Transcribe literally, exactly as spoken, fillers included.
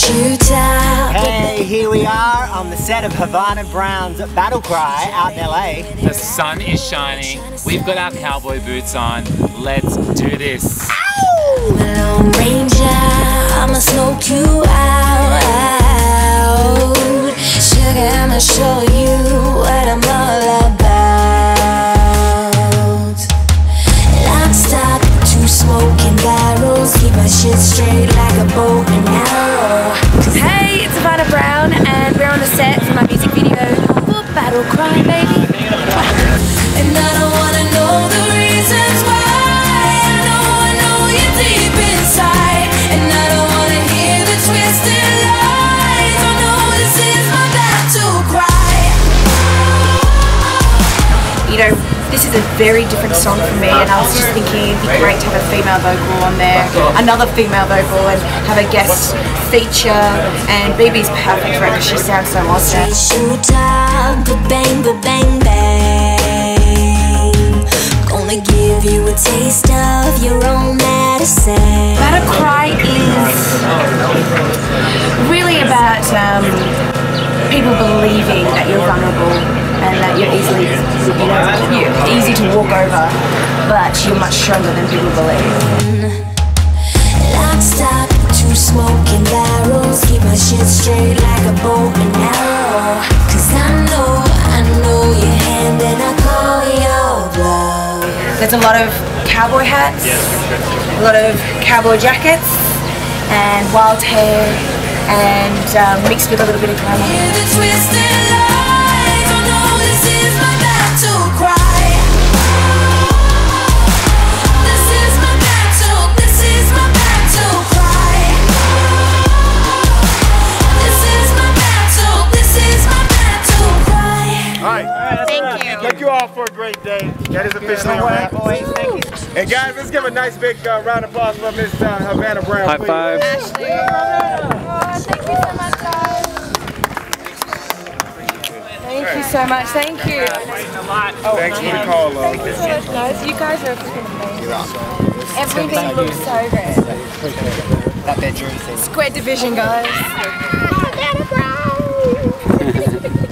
Hey, here we are on the set of Havana Brown's Battle Cry out in L A. The sun is shining. We've got our cowboy boots on. Let's do this. Ow! Lone Ranger, I'ma smoke you out, out. Sugar, I'ma show you what I'm all about. Lock, stock, two smoking barrels. Keep my shit straight like a bow and arrow. Hey, it's Havana Brown and we're on the set for my music video for Battle Cry, baby. And I don't wanna know the reasons why. I know, I know you're deep inside. And I don't wanna hear the twisted lies. Oh no, this is my battle cry. You know, this is a very different song for me, and I was just thinking it'd be great to have a female vocal on there, another female vocal, and have a guest feature. And B B's perfect for it because she sounds so awesome. Shoot up, but bang, but bang, bang. Gonna give you a taste of your own medicine. Battle Cry is really about um, people believing that you're vulnerable and that you're easily, you know, you're easy to walk over, but you're much stronger than people believe. Lock, stock, two smoking barrels. Keep my shit straight like a bow and arrow. Cause I know, I know your hand and I call your bluff. There's a lot of cowboy hats, a lot of cowboy jackets, and wild hair, and um, mixed with a little bit of glamour. Hear the twisted lies. Oh no, this is my battle cry. This is my battle, this is my battle cry. This is my battle, this is my battle cry. All right. Thank you. Thank you all for a great day. That is officially a wrap. Boys, thank you. And guys, let's give a nice big uh, round of applause for Miss uh, Havana Brown. High please. five. Ashley. Oh, thank you so much, guys. Thank you so much. Thank you. Thanks for the call, love. Thank you so much, guys. You guys are freaking amazing. Everything looks so great. That bedroom thing. Square division, guys.